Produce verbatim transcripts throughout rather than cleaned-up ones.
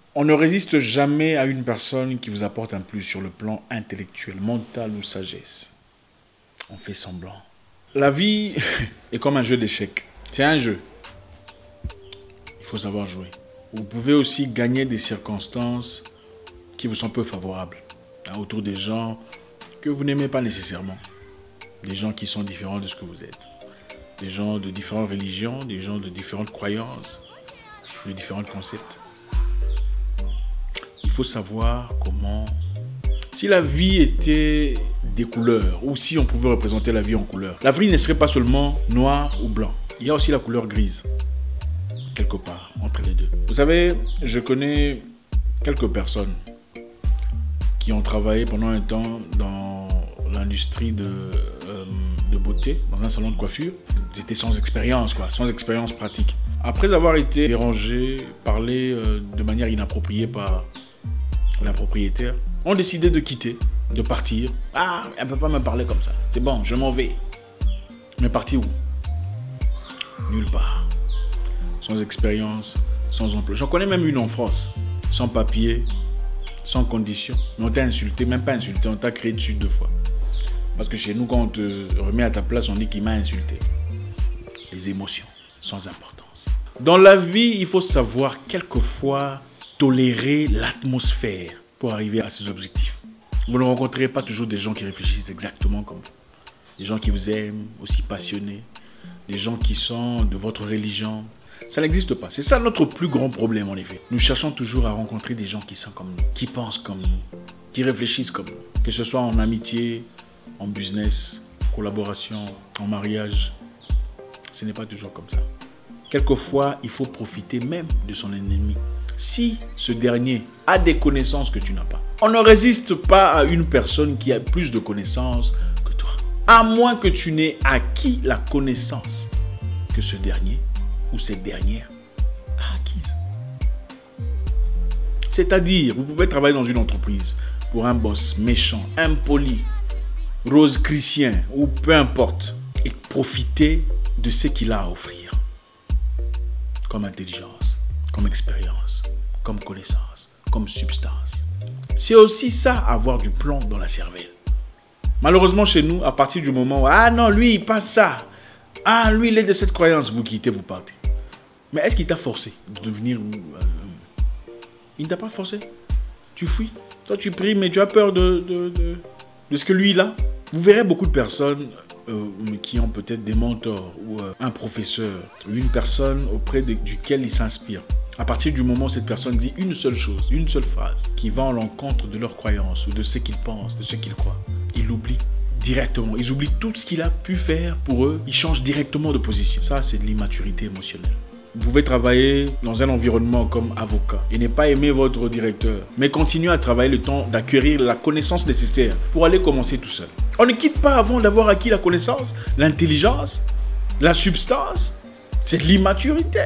On ne résiste jamais à une personne qui vous apporte un plus sur le plan intellectuel, mental ou sagesse. On fait semblant. La vie est comme un jeu d'échecs. C'est un jeu. Il faut savoir jouer. Vous pouvez aussi gagner des circonstances qui vous sont peu favorables, hein, autour des gens que vous n'aimez pas nécessairement. Des gens qui sont différents de ce que vous êtes. Des gens de différentes religions, des gens de différentes croyances, de différents concepts. Il faut savoir comment... Si la vie était des couleurs, ou si on pouvait représenter la vie en couleurs, la vie ne serait pas seulement noir ou blanc. Il y a aussi la couleur grise, quelque part, entre les deux. Vous savez, je connais quelques personnes qui ont travaillé pendant un temps dans l'industrie de, euh, de beauté, dans un salon de coiffure. Ils étaient sans expérience, quoi, sans expérience pratique. Après avoir été dérangés, parlés euh, de manière inappropriée par la propriétaire, ont décidé de quitter, de partir. Ah, elle ne peut pas me parler comme ça. C'est bon, je m'en vais. Mais partir où? Nulle part. Sans expérience, sans emploi. J'en connais même une en France. Sans papier, sans condition. Mais on t'a insulté, même pas insulté, on t'a créé dessus deux fois. Parce que chez nous, quand on te remet à ta place, on dit qu'il m'a insulté. Les émotions, sans importance. Dans la vie, il faut savoir quelquefois tolérer l'atmosphère pour arriver à ses objectifs. Vous ne rencontrerez pas toujours des gens qui réfléchissent exactement comme vous. Des gens qui vous aiment, aussi passionnés. Des gens qui sont de votre religion. Ça n'existe pas. C'est ça notre plus grand problème en effet. Nous cherchons toujours à rencontrer des gens qui sont comme nous, qui pensent comme nous, qui réfléchissent comme nous. Que ce soit en amitié, en business, collaboration, en mariage. Ce n'est pas toujours comme ça. Quelquefois, il faut profiter même de son ennemi. Si ce dernier a des connaissances que tu n'as pas. On ne résiste pas à une personne qui a plus de connaissances que toi. À moins que tu n'aies acquis la connaissance que ce dernier ou cette dernière a acquise. C'est-à-dire, vous pouvez travailler dans une entreprise pour un boss méchant, impoli, rose-chrétien ou peu importe et profiter de ce qu'il a à offrir. Comme intelligence, comme expérience, comme connaissance, comme substance. C'est aussi ça, avoir du plomb dans la cervelle. Malheureusement, chez nous, à partir du moment où, ah non, lui, il passe ça. Ah, lui, il est de cette croyance. Vous quittez, vous partez. Mais est-ce qu'il t'a forcé de devenir... Euh, il ne t'a pas forcé. Tu fuis. Toi, tu pries, mais tu as peur de, de, de, de ce que lui, il a. Vous verrez beaucoup de personnes euh, qui ont peut-être des mentors ou euh, un professeur ou une personne auprès de, duquel ils s'inspirent. À partir du moment où cette personne dit une seule chose, une seule phrase, qui va à l'encontre de leurs croyances ou de ce qu'ils pensent, de ce qu'ils croient, ils l'oublient directement. Ils oublient tout ce qu'il a pu faire pour eux. Ils changent directement de position. Ça, c'est de l'immaturité émotionnelle. Vous pouvez travailler dans un environnement comme avocat et ne pas aimer votre directeur, mais continuer à travailler le temps d'acquérir la connaissance nécessaire pour aller commencer tout seul. On ne quitte pas avant d'avoir acquis la connaissance, l'intelligence, la substance. C'est de l'immaturité.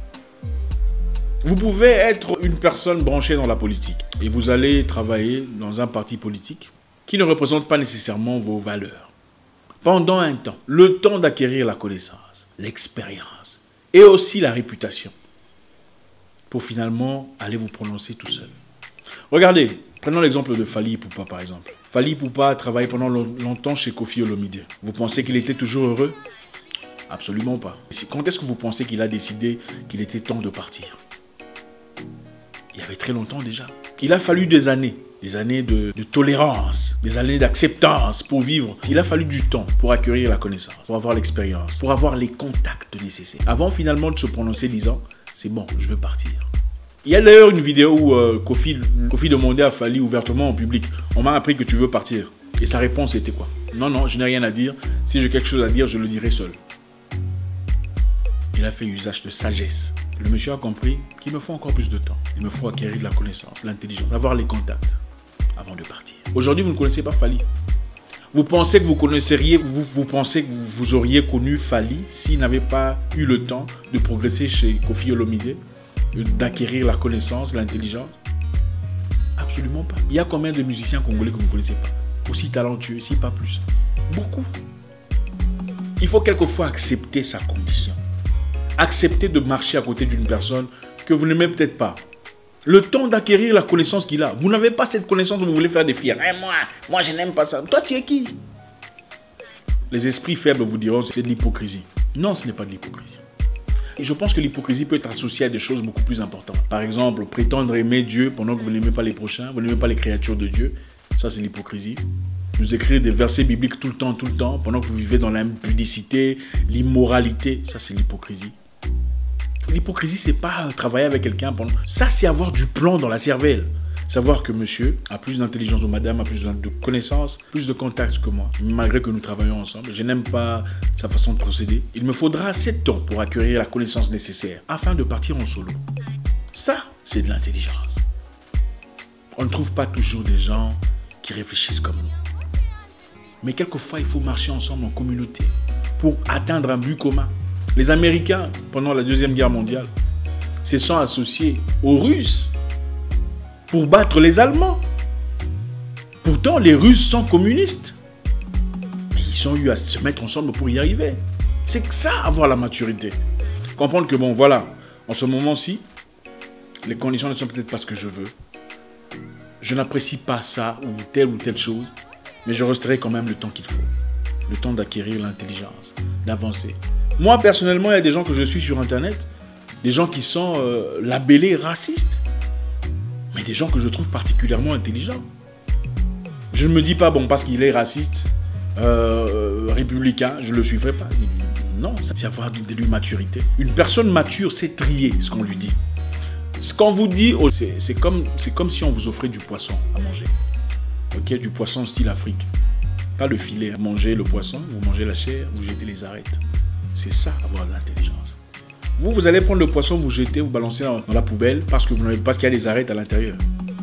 Vous pouvez être une personne branchée dans la politique et vous allez travailler dans un parti politique qui ne représente pas nécessairement vos valeurs. Pendant un temps, le temps d'acquérir la connaissance, l'expérience et aussi la réputation pour finalement aller vous prononcer tout seul. Regardez, prenons l'exemple de Fally Ipupa par exemple. Fally Ipupa a travaillé pendant longtemps chez Koffi Olomide. Vous pensez qu'il était toujours heureux? Absolument pas. Quand est-ce que vous pensez qu'il a décidé qu'il était temps de partir? Il y avait très longtemps déjà. Il a fallu des années, des années de, de tolérance, des années d'acceptance pour vivre. Il a fallu du temps pour acquérir la connaissance, pour avoir l'expérience, pour avoir les contacts nécessaires. Avant finalement de se prononcer disant, c'est bon, je veux partir. Il y a d'ailleurs une vidéo où euh, Koffi, Koffi demandait à Fally ouvertement en public, on m'a appris que tu veux partir. Et sa réponse était quoi? Non, non, je n'ai rien à dire. Si j'ai quelque chose à dire, je le dirai seul. Il a fait usage de sagesse. Le monsieur a compris qu'il me faut encore plus de temps. Il me faut acquérir de la connaissance, l'intelligence, avoir les contacts avant de partir. Aujourd'hui, vous ne connaissez pas Fally. Vous pensez que vous connaisseriez, vous, vous pensez que vous, vous auriez connu Fally s'il n'avait pas eu le temps de progresser chez Koffi Olomide, d'acquérir la connaissance, l'intelligence? Absolument pas. Il y a combien de musiciens congolais que vous ne connaissez pas? Aussi talentueux, si pas plus. Beaucoup. Il faut quelquefois accepter sa condition. Accepter de marcher à côté d'une personne que vous n'aimez peut-être pas. Le temps d'acquérir la connaissance qu'il a. Vous n'avez pas cette connaissance, vous voulez faire des fiers. Eh, moi, moi, je n'aime pas ça. Toi, tu es qui? Les esprits faibles vous diront que c'est de l'hypocrisie. Non, ce n'est pas de l'hypocrisie. Et je pense que l'hypocrisie peut être associée à des choses beaucoup plus importantes. Par exemple, prétendre aimer Dieu pendant que vous n'aimez pas les prochains, vous n'aimez pas les créatures de Dieu. Ça, c'est l'hypocrisie. Nous écrire des versets bibliques tout le temps, tout le temps, pendant que vous vivez dans l'impudicité, l'immoralité. Ça, c'est l'hypocrisie. L'hypocrisie, c'est pas travailler avec quelqu'un pendant... Ça, c'est avoir du plan dans la cervelle. Savoir que monsieur a plus d'intelligence ou madame a plus de connaissances, plus de contacts que moi, malgré que nous travaillons ensemble. Je n'aime pas sa façon de procéder. Il me faudra assez de temps pour acquérir la connaissance nécessaire afin de partir en solo. Ça, c'est de l'intelligence. On ne trouve pas toujours des gens qui réfléchissent comme nous. Mais quelquefois, il faut marcher ensemble en communauté pour atteindre un but commun. Les Américains, pendant la Deuxième Guerre mondiale, se sont associés aux Russes pour battre les Allemands. Pourtant, les Russes sont communistes. Mais ils ont eu à se mettre ensemble pour y arriver. C'est que ça, avoir la maturité. Comprendre que, bon, voilà, en ce moment-ci, les conditions ne sont peut-être pas ce que je veux. Je n'apprécie pas ça ou telle ou telle chose, mais je resterai quand même le temps qu'il faut. Le temps d'acquérir l'intelligence, d'avancer. Moi, personnellement, il y a des gens que je suis sur Internet, des gens qui sont euh, labellés racistes, mais des gens que je trouve particulièrement intelligents. Je ne me dis pas, bon, parce qu'il est raciste, euh, républicain, je ne le suivrai pas. Non, c'est avoir de l'immaturité. Une personne mature, c'est trier ce qu'on lui dit. Ce qu'on vous dit, oh, c'est comme, comme si on vous offrait du poisson à manger. Ok, du poisson style Afrique. Pas le filet. Vous mangez le poisson, vous mangez la chair, vous jetez les arêtes. C'est ça, avoir de l'intelligence. Vous, vous allez prendre le poisson, vous jetez, vous balancez dans la poubelle parce que vous n'avez pas, parce qu'il y a des arêtes à l'intérieur.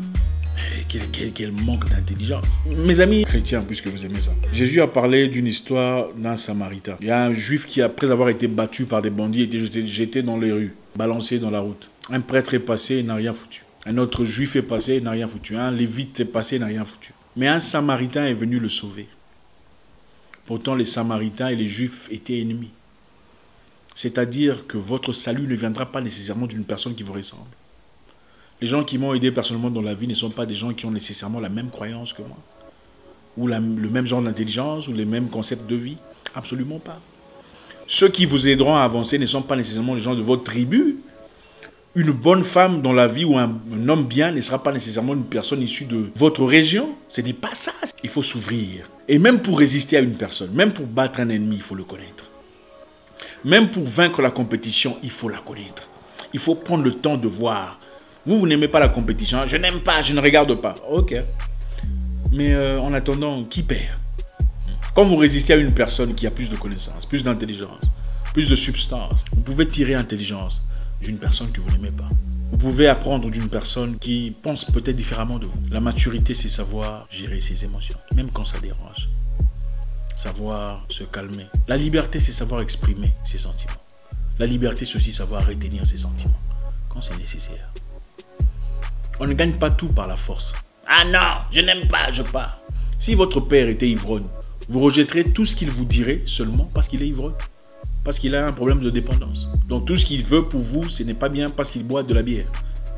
Quel, quel, quel manque d'intelligence. Mes amis chrétiens, puisque vous aimez ça. Jésus a parlé d'une histoire d'un Samaritain. Il y a un juif qui, après avoir été battu par des bandits, a été jeté, jeté dans les rues, balancé dans la route. Un prêtre est passé et n'a rien foutu. Un autre juif est passé et n'a rien foutu. Un lévite est passé et n'a rien foutu. Mais un Samaritain est venu le sauver. Pourtant, les Samaritains et les Juifs étaient ennemis. C'est-à-dire que votre salut ne viendra pas nécessairement d'une personne qui vous ressemble. Les gens qui m'ont aidé personnellement dans la vie ne sont pas des gens qui ont nécessairement la même croyance que moi. Ou la, le même genre d'intelligence, ou les mêmes concepts de vie. Absolument pas. Ceux qui vous aideront à avancer ne sont pas nécessairement les gens de votre tribu. Une bonne femme dans la vie ou un, un homme bien ne sera pas nécessairement une personne issue de votre région. Ce n'est pas ça. Il faut s'ouvrir. Et même pour résister à une personne, même pour battre un ennemi, il faut le connaître. Même pour vaincre la compétition, il faut la connaître. Il faut prendre le temps de voir. Vous, vous n'aimez pas la compétition. Je n'aime pas, je ne regarde pas. Ok. Mais euh, en attendant, qui perd? Quand vous résistez à une personne qui a plus de connaissances, plus d'intelligence, plus de substance, vous pouvez tirer intelligence d'une personne que vous n'aimez pas. Vous pouvez apprendre d'une personne qui pense peut-être différemment de vous. La maturité, c'est savoir gérer ses émotions, même quand ça dérange. Savoir se calmer. La liberté, c'est savoir exprimer ses sentiments. La liberté, c'est aussi savoir retenir ses sentiments quand c'est nécessaire. On ne gagne pas tout par la force. Ah non, je n'aime pas, je pars. Si votre père était ivrogne, vous rejetterez tout ce qu'il vous dirait seulement parce qu'il est ivrogne. Parce qu'il a un problème de dépendance. Donc tout ce qu'il veut pour vous, ce n'est pas bien parce qu'il boit de la bière.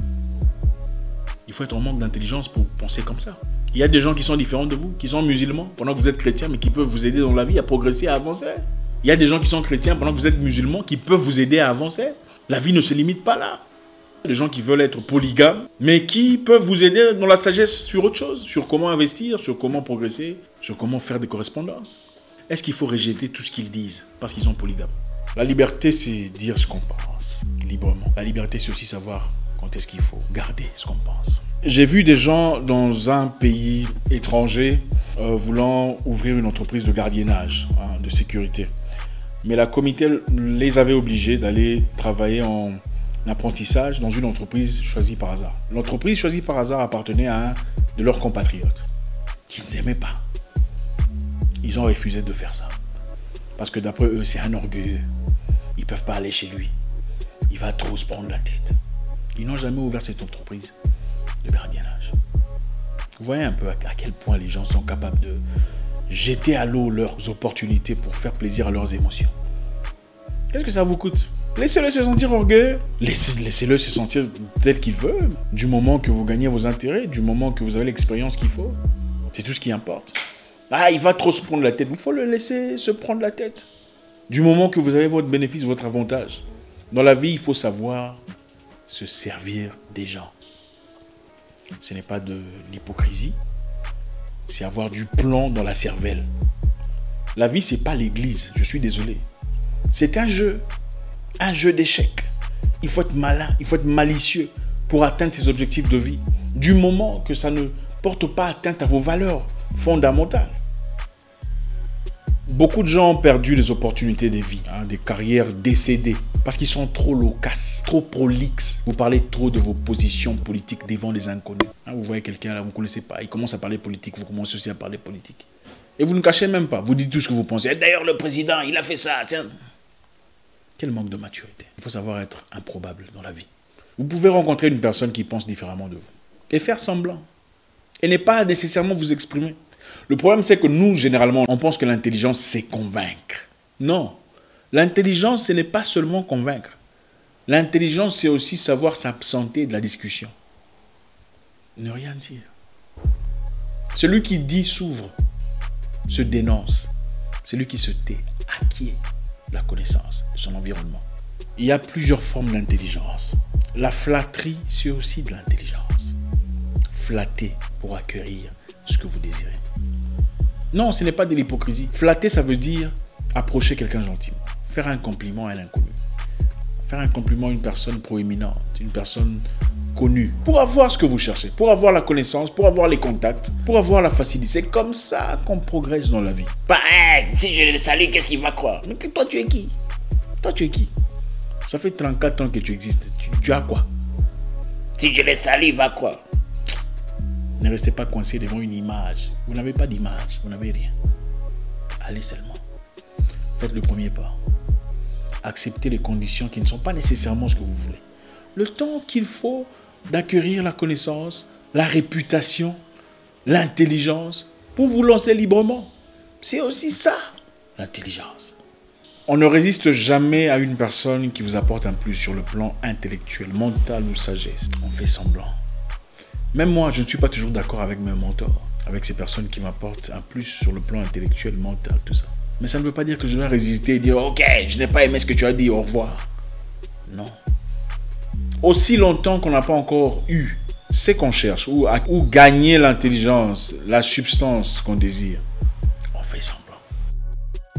Il faut être en manque d'intelligence pour penser comme ça. Il y a des gens qui sont différents de vous, qui sont musulmans pendant que vous êtes chrétien, mais qui peuvent vous aider dans la vie à progresser, à avancer. Il y a des gens qui sont chrétiens pendant que vous êtes musulmans, qui peuvent vous aider à avancer. La vie ne se limite pas là. Il y a des gens qui veulent être polygames, mais qui peuvent vous aider dans la sagesse sur autre chose, sur comment investir, sur comment progresser, sur comment faire des correspondances. Est-ce qu'il faut rejeter tout ce qu'ils disent parce qu'ils sont polygames? La liberté, c'est dire ce qu'on pense, librement. La liberté, c'est aussi savoir quand est-ce qu'il faut garder ce qu'on pense. J'ai vu des gens dans un pays étranger euh, voulant ouvrir une entreprise de gardiennage, hein, de sécurité. Mais la comité les avait obligés d'aller travailler en apprentissage dans une entreprise choisie par hasard. L'entreprise choisie par hasard appartenait à un de leurs compatriotes qui ne s'aimaient pas. Ils ont refusé de faire ça. Parce que d'après eux, c'est un orgueilleux. Ils ne peuvent pas aller chez lui. Il va trop se prendre la tête. Ils n'ont jamais ouvert cette entreprise de gardiennage. Vous voyez un peu à quel point les gens sont capables de jeter à l'eau leurs opportunités pour faire plaisir à leurs émotions. Qu'est-ce que ça vous coûte? Laissez-le se sentir orgueilleux. Laissez- Laissez-le se sentir tel qu'il veut. Du moment que vous gagnez vos intérêts, du moment que vous avez l'expérience qu'il faut. C'est tout ce qui importe. Ah, il va trop se prendre la tête. Il faut le laisser se prendre la tête. Du moment que vous avez votre bénéfice, votre avantage. Dans la vie, il faut savoir se servir des gens. Ce n'est pas de l'hypocrisie. C'est avoir du plomb dans la cervelle. La vie, c'est pas l'église. Je suis désolé. C'est un jeu. Un jeu d'échecs. Il faut être malin, il faut être malicieux pour atteindre ses objectifs de vie. Du moment que ça ne porte pas atteinte à vos valeurs fondamentales. Beaucoup de gens ont perdu les opportunités de vie, hein, des carrières décédées, parce qu'ils sont trop loquaces, trop prolixes. Vous parlez trop de vos positions politiques devant les inconnus. Hein, vous voyez quelqu'un là, vous ne connaissez pas, il commence à parler politique, vous commencez aussi à parler politique. Et vous ne cachez même pas, vous dites tout ce que vous pensez. D'ailleurs, le président, il a fait ça. Un... Quel manque de maturité. Il faut savoir être improbable dans la vie. Vous pouvez rencontrer une personne qui pense différemment de vous et faire semblant. Et n'est pas nécessairement vous exprimer. Le problème, c'est que nous, généralement, on pense que l'intelligence, c'est convaincre. Non. L'intelligence, ce n'est pas seulement convaincre. L'intelligence, c'est aussi savoir s'absenter de la discussion. Ne rien dire. Celui qui dit s'ouvre, se dénonce. Celui qui se tait acquiert la connaissance de son environnement. Il y a plusieurs formes d'intelligence. La flatterie, c'est aussi de l'intelligence. Flatter pour acquérir ce que vous désirez. Non, ce n'est pas de l'hypocrisie. Flatter, ça veut dire approcher quelqu'un gentiment. Faire un compliment à un inconnu. Faire un compliment à une personne proéminente, une personne connue. Pour avoir ce que vous cherchez, pour avoir la connaissance, pour avoir les contacts, pour avoir la facilité. C'est comme ça qu'on progresse dans la vie. Bah, hey, si je le salue, qu'est-ce qu'il va croire? Mais toi, tu es qui? Toi, tu es qui? Ça fait trente-quatre ans que tu existes. Tu, tu as quoi? Si je le salue, il va croire. Ne restez pas coincé devant une image. Vous n'avez pas d'image, vous n'avez rien. Allez seulement. Faites le premier pas. Acceptez les conditions qui ne sont pas nécessairement ce que vous voulez. Le temps qu'il faut d'acquérir la connaissance, la réputation, l'intelligence pour vous lancer librement. C'est aussi ça, l'intelligence. On ne résiste jamais à une personne qui vous apporte un plus sur le plan intellectuel, mental ou sagesse. On fait semblant. Même moi, je ne suis pas toujours d'accord avec mes mentors, avec ces personnes qui m'apportent un plus sur le plan intellectuel, mental, tout ça. Mais ça ne veut pas dire que je dois résister et dire « Ok, je n'ai pas aimé ce que tu as dit, au revoir ». Non. Aussi longtemps qu'on n'a pas encore eu ce qu'on cherche, ou, ou gagner l'intelligence, la substance qu'on désire,